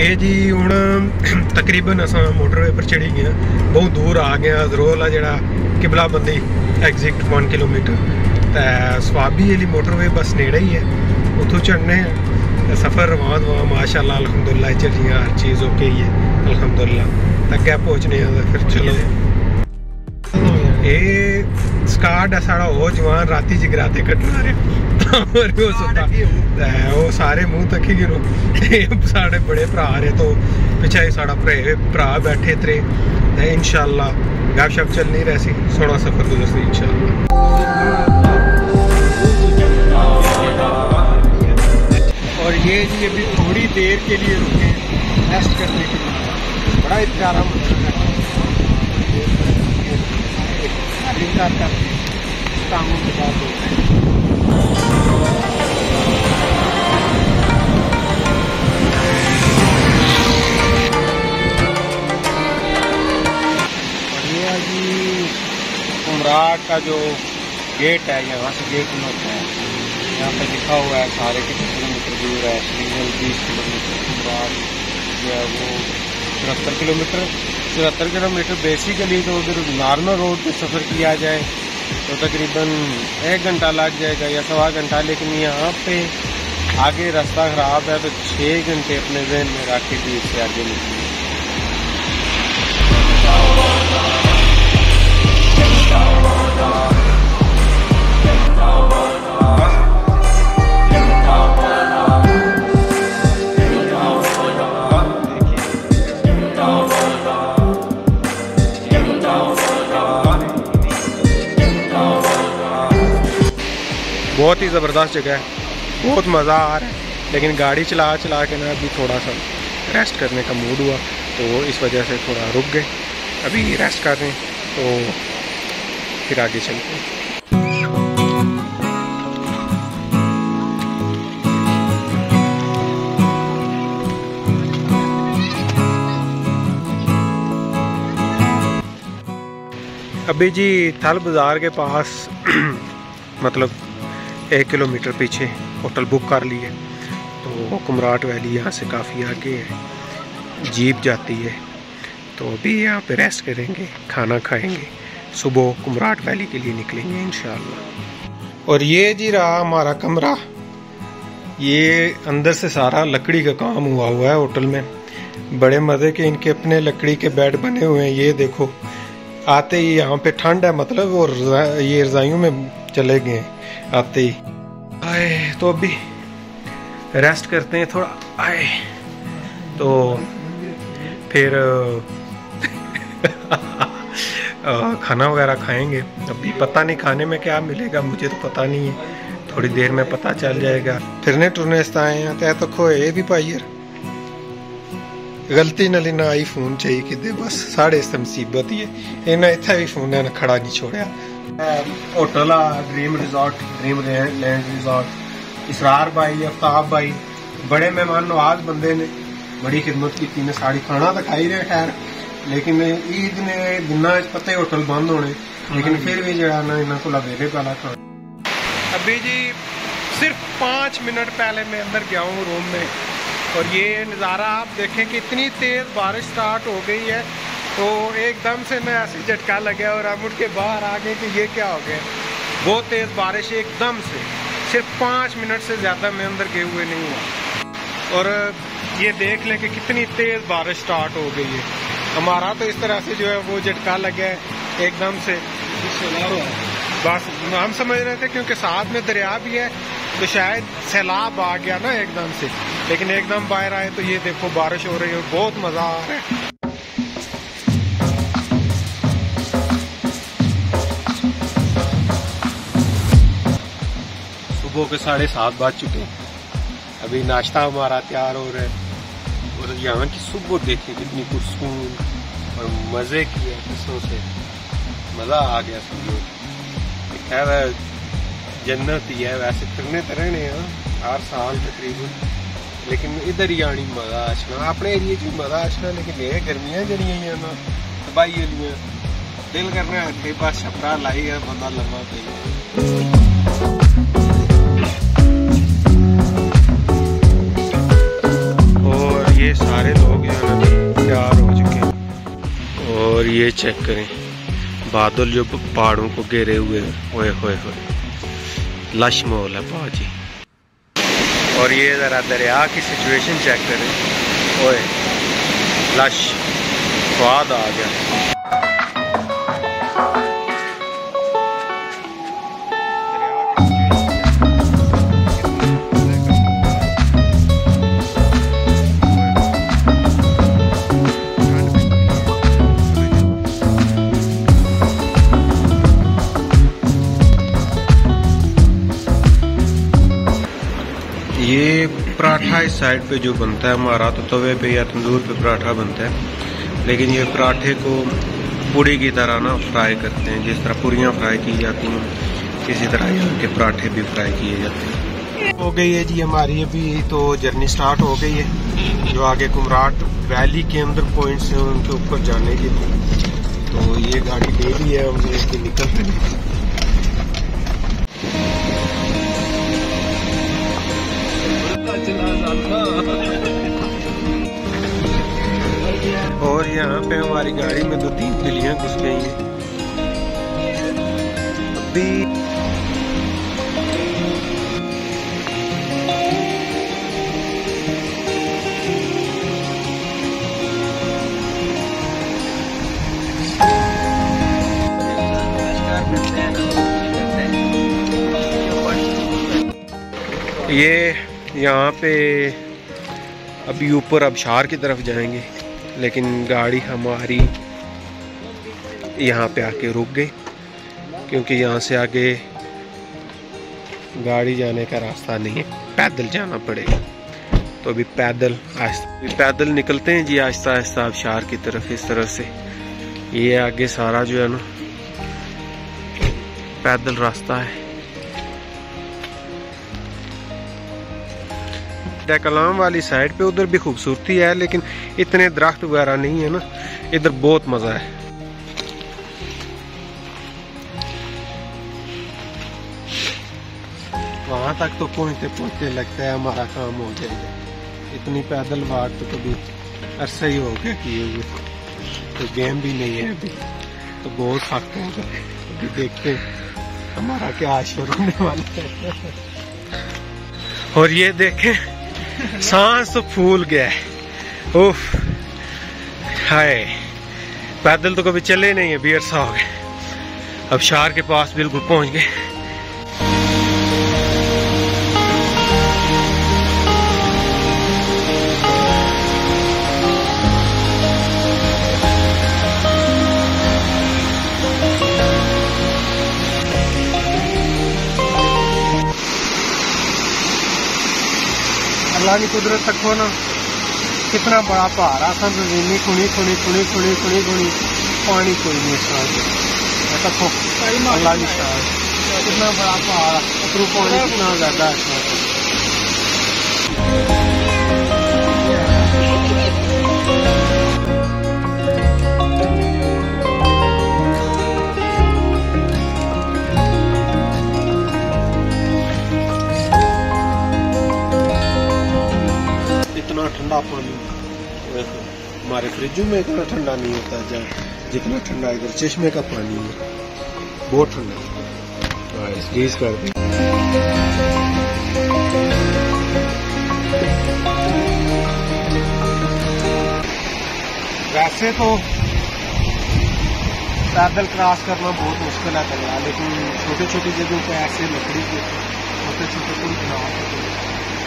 ये जी हुण तकरीबन असां मोटरवे पर चढ़ी गए, बहुत दूर आ गए। जरोल आ जड़ा किबला बंदी एग्जिट 1 किलोमीटर, तो स्वाबी वाली मोटरवे बस नेड़े ही है, उतों चढ़ने सफ़र रवान हुआ माशाल्लाह अल्हम्दुलिल्लाह। चढ़ियाँ हर चीज़ ओके ही है अल्हम्दुलिल्लाह। अगे पहुँचने फिर चलो। ये स्कार्ड है साड़ा वो जवान राती जगराते कटना रहा वो सारे मुँह तकी गिनो साढ़े बड़े भरा रहे, तो पिछा ही साड़ा भरा बैठे तरे इंशाल्लाह गप शप चलनी रहसी, सोना सफर गुजरसी इंशाल्लाह। और ये जी अभी थोड़ी देर के लिए रुके रेस्ट करने के लिए, बड़ा ही प्यारा मंजर है। कामों के बाद कुमराट का जो गेट है, यहाँ से गेट होता है, यहाँ पे लिखा हुआ है सारे कितने किलोमीटर दूर है। सिंगल 20 किलोमीटर, कुमराट जो है वो 74 किलोमीटर बेसिकली। तो अगर नॉर्मल रोड पे सफ़र किया जाए तो तकरीबन 1 घंटा लग जाएगा या 1.25 घंटा, लेकिन यहाँ पे आगे रास्ता ख़राब है तो 6 घंटे अपने जहन में रख के भी इससे आगे निकले। बहुत ही ज़बरदस्त जगह है, बहुत मज़ा आ रहा है, लेकिन गाड़ी चला के ना अभी थोड़ा सा रेस्ट करने का मूड हुआ तो इस वजह से थोड़ा रुक गए। अभी रेस्ट कर रहे हैं तो फिर आगे चलते हैं। अभी जी थल बाज़ार के पास मतलब 1 किलोमीटर पीछे होटल बुक कर लिए, तो कुमराट वैली यहाँ से काफ़ी आगे है, जीप जाती है। तो अभी यहाँ पे रेस्ट करेंगे, खाना खाएंगे, सुबह कुमराट वैली के लिए निकलेंगे इंशाल्लाह। और ये जी रहा हमारा कमरा, ये अंदर से सारा लकड़ी का काम हुआ है होटल में, बड़े मज़े के इनके अपने लकड़ी के बेड बने हुए हैं। ये देखो आते ही यहाँ पे ठंड है मतलब, और ये रज़ाइयों में चले गए आते ही आए। तो अभी रेस्ट करते हैं थोड़ा आए, तो फिर खाना वगैरह खाएंगे। अभी पता नहीं खाने में क्या मिलेगा, मुझे तो पता नहीं है, थोड़ी देर में पता चल जाएगा। फिरने टुरने इस आए हैं तै तो खोए भी पाई यार, गलती नाल ना आई फोन चाहिए कि बस साढ़े इस मुसीबत ही है, इन्हें इतना भी फोन ने खड़ा नहीं छोड़ा। Hotel dream resort, dream land resort, Israr भाई, आफ्ताब भाई बड़े मेहमान नवाज बंदे ने, बड़ी खिदमत की ने, साड़ी खाना तो खाई रहे खैर, लेकिन ईद ने दिना पता ही होटल बंद होने, लेकिन फिर भी जरा ना इन्हों को अवेलेबल खाना। अभी जी सिर्फ 5 मिनट पहले मैं अंदर गया हूँ रूम में, और ये नज़ारा आप देखें कि इतनी तेज़ बारिश स्टार्ट हो गई है, तो एकदम से मैं ऐसे झटका लगा और हम उठ के बाहर आ गए कि ये क्या हो गया। बहुत तेज़ बारिश एकदम से, सिर्फ 5 मिनट से ज़्यादा मैं अंदर गए हुए नहीं हुआ, और ये देख लें कि कितनी तेज़ बारिश स्टार्ट हो गई है। हमारा तो इस तरह से जो है वो झटका लगा है एकदम से, बस हम समझ रहे थे क्योंकि साथ में दरिया भी है तो शायद सैलाब आ गया ना एकदम से, लेकिन एकदम बाहर आए तो ये देखो बारिश हो रही है, बहुत मज़ा आ रहा है। सुबह के 7:30 बज चुके हैं, अभी नाश्ता हमारा तैयार हो रहा है, और यहाँ की सुबह देखिए कितनी पुरसकून और मज़े की है, किस्सों से मज़ा आ गया समझो। खैर जन्नत ही है, वैसे फिरने तो रहने हर साल तकरीबन, लेकिन इधर ही आनी मज़ा आना, अपने एरिए च मज़ा आना, लेकिन ये गर्मियां जड़ियां ना तबाही वालियां, दिल करना है बस छपरा लाई है बंदा लम्मा पे। और ये ये सारे लोग जो है ना तैयार हो चुके हैं। और ये चेक करें बादल जो पहाड़ों को घेरे हुए, ओए होए होए लश मोल है बाजी। और ये ज़रा दरिया की सिचुएशन चेक करें, ओए लश स्वाद आ गया। ये पराठा इस साइड पे जो बनता है हमारा, तो तवे पे या तंदूर पे पराठा बनता है, लेकिन ये पराठे को पूड़ी की तरह ना फ्राई करते हैं। जिस तरह पूरियाँ फ्राई की जाती हैं इसी तरह यहाँ के पराठे भी फ्राई किए जाते हैं। हो गई है जी हमारी अभी तो जर्नी स्टार्ट हो गई है, जो आगे कुमराट वैली के अंदर पॉइंट्स हैं उनके ऊपर जाने के लिए। तो ये गाड़ी ले ली है, हम इसकी निकल रही है। और यहाँ पे हमारी गाड़ी में 2-3 बिल्लियाँ घुस गई हैं। अभी ये यहाँ पे अभी ऊपर अबशार की तरफ जाएंगे, लेकिन गाड़ी हमारी यहाँ पे आके रुक गई क्योंकि यहाँ से आगे गाड़ी जाने का रास्ता नहीं है, पैदल जाना पड़ेगा। तो अभी पैदल निकलते हैं जी आहिस्ता आहिस्ता अबशार की तरफ। इस तरह से ये आगे सारा जो है ना पैदल रास्ता है। कलाम वाली साइड पे उधर भी खूबसूरती है, लेकिन इतने दरख्त वगैरह नहीं है ना, इधर बहुत मजा है। वहां तक तो पहुंचते पहुंचते लगता है हमारा काम हो जाएगा। इतनी पैदल बात तो कभी अरसा ही हो गया किए हुए, तो गेम भी नहीं है अभी, तो बहुत सख्त होगा। अभी देखते हैं हमारा क्या शुरू होने वाला है। और ये देखें सांस तो फूल गया है। उफ हाय, पैदल तो कभी चले नहीं है, बियर सा हो गए। अब शार के पास बिल्कुल पहुंच गए। अल्लाह की कुदरत तको ना कितना बड़ा पहाड़ आसान जमीनी खुनी खुनी खुनी खुनी खुनी खुनी पानी कोई नहीं इसका तको। अल्लाह की शान, कितना बड़ा पहाड़, पानी कितना ज्यादा है। ठंडा पानी हमारे फ्रिज में इतना ठंडा नहीं होता जितना ठंडा इधर चश्मे का पानी है, बहुत ठंडा। गीज कर दी। वैसे तो पैदल क्रॉस करना बहुत मुश्किल है, लेकिन छोटे छोटी जगहों पे ऐसे लकड़ी के छोटे छोटे पुल बना सकते हैं।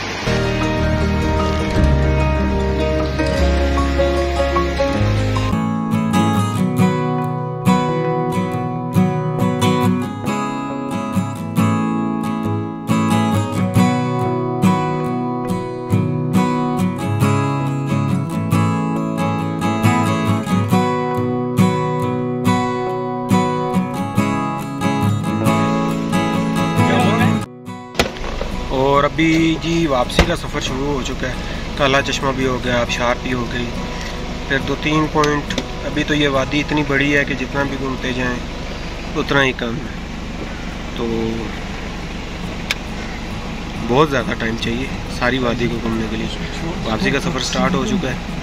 और अभी जी वापसी का सफ़र शुरू हो चुका है। काला चश्मा भी हो गया, आबशार भी हो गई, फिर 2-3 पॉइंट। अभी तो ये वादी इतनी बड़ी है कि जितना भी घूमते जाएं उतना ही कम है, तो बहुत ज़्यादा टाइम चाहिए सारी वादी को घूमने के लिए। वापसी का सफ़र स्टार्ट हो चुका है।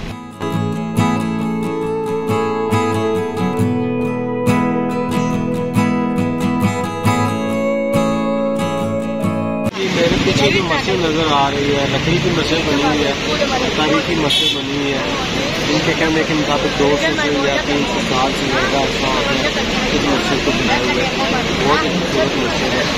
मेरे पीछे जो मस्जिद नज़र आ रही है, लकड़ी की मस्जिद बनी हुई है, तारीखी मस्जिद बनी हुई है। इनके कहने के मुताबिक 200 से या 300 साल से ज़्यादा इस मस्जिद को बनाए हुए। बहुत ही खूबसूरत मस्जिद है।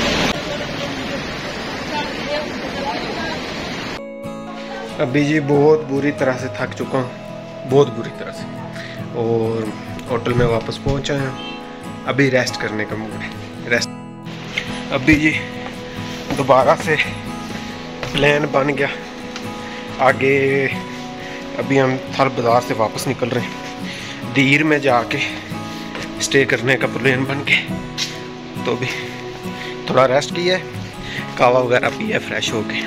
अभी जी बहुत बुरी तरह से थक चुका हूँ, बहुत बुरी तरह से, और होटल में वापस पहुँचा है। अभी रेस्ट करने का मूड है, रेस्ट। अभी जी दोबारा से प्लान बन गया आगे। अभी हम थल बाज़ार से वापस निकल रहे हैं, दीर में जाके स्टे करने का प्लान बन के। तो भी थोड़ा रेस्ट किया है, कावा वगैरह पिया, फ्रेश हो गए।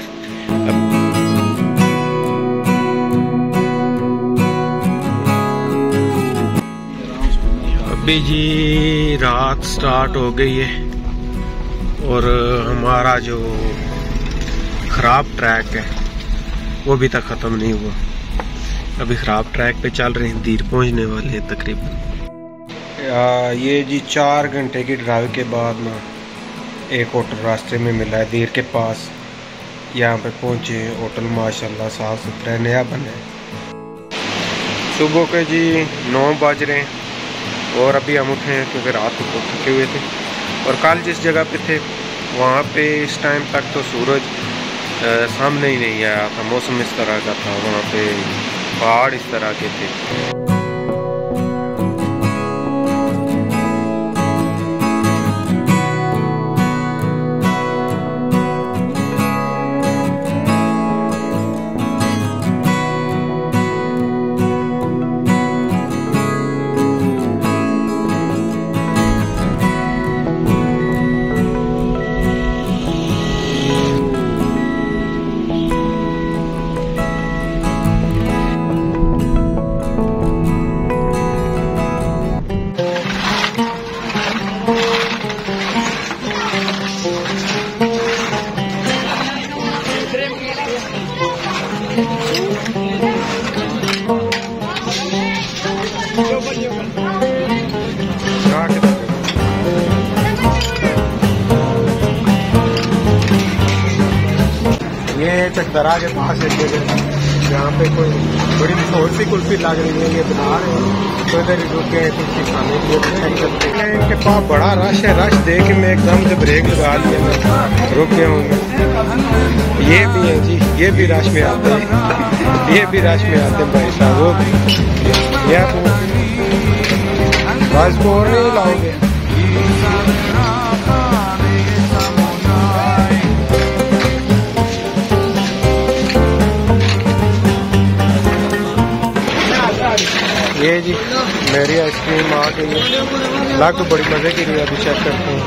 अभी जी रात स्टार्ट हो गई है और हमारा जो ख़राब ट्रैक है वो अभी तक ख़त्म नहीं हुआ। अभी ख़राब ट्रैक पे चल रहे हैं, दीर पहुंचने वाले हैं तकरीबन। ये जी 4 घंटे की ड्राइव के बाद ना एक होटल रास्ते में मिला है दीर के पास। यहाँ पे पहुंचे, होटल माशाल्लाह साफ़ सुथरा नया बना है। सुबह के जी 9 बज रहे हैं और अभी हम उठे हैं क्योंकि रात को बहुत थके हुए थे। और कल जिस जगह पे थे वहाँ पे इस टाइम तक तो सूरज सामने ही नहीं आया था, मौसम इस तरह का था, वहाँ पे पहाड़ इस तरह के थे। ये चकदरा के पास एक जगह जहाँ पे कोई बड़ी मशहूर सी कुल्फी लग रही है, ये बना रहे हैं, तो इधर रुके हैं कुल्फी खाने के लिए। इनके पास बड़ा रश है, रश देख के मैं एकदम से ब्रेक लगा लिया, मैं रुक गया हूँ। ये भी है जी, ये भी रश में आते हैं, ये भी रश में आते हैं भाई साहब। वो यह बस को और नहीं लाओगे। ये जी मेरी आइसक्रीम आ गई है, लग तो बड़ी मज़े की रही है। अभी चेक करते हैं।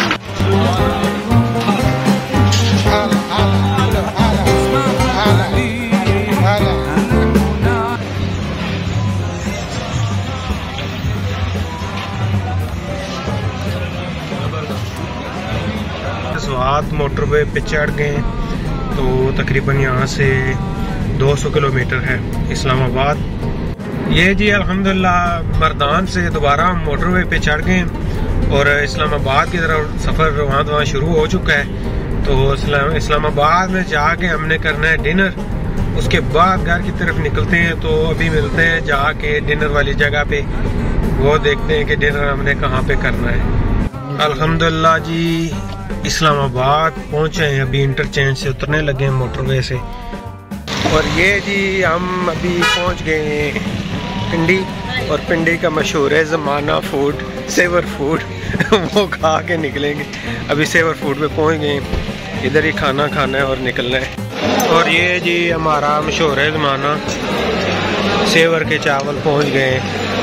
स्वात मोटरवे पे चढ़ गए, तो तकरीबन यहाँ से 200 किलोमीटर है इस्लामाबाद। ये जी अल्हम्दुलिल्लाह मर्दान से दोबारा हम मोटरवे पे चढ़ गए और इस्लामाबाद की तरफ सफ़र वहाँ शुरू हो चुका है। तो इस्लामाबाद में जाके हमने करना है डिनर, उसके बाद घर की तरफ निकलते हैं। तो अभी मिलते हैं जाके डिनर वाली जगह पे, वो देखते हैं कि डिनर हमने कहाँ पे करना है। अल्हम्दुलिल्लाह जी इस्लामाबाद पहुँचे हैं, अभी इंटरचेंज से उतरने लगे हैं मोटरवे से। और ये जी हम अभी पहुँच गए हैं पिंडी, और पिंडी का मशहूर है ज़माना फूड, सेवर फूड वो खा के निकलेंगे। अभी सेवर फूड पे पहुंच गए, इधर ही खाना खाना है और निकलना है। और ये जी हमारा मशहूर है ज़माना सेवर के चावल पहुंच गए।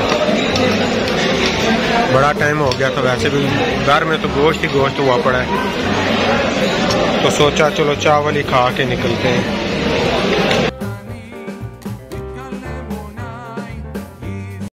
बड़ा टाइम हो गया था, वैसे भी घर में तो गोश्त ही गोश्त हुआ पड़ा है, तो सोचा चलो चावल ही खा के निकलते हैं।